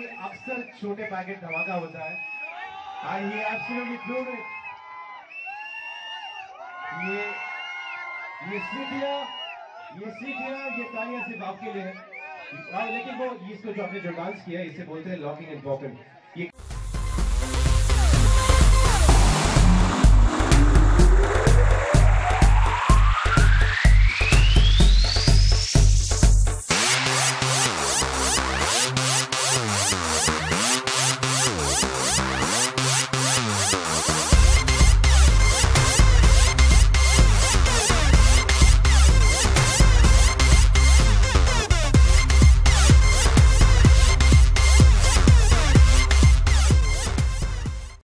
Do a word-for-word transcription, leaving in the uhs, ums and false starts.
कि अक्सर छोटे पैकेट धमाका होता है and he absolutely proved it. ये ये सीटियां ये सीटियां ये तालियां सिर्फ आपके लिए है, लेकिन वो इसको जो आपने जो डांस किया है इसे बोलते हैं लॉकिंग इम्पोर्टेंट। ये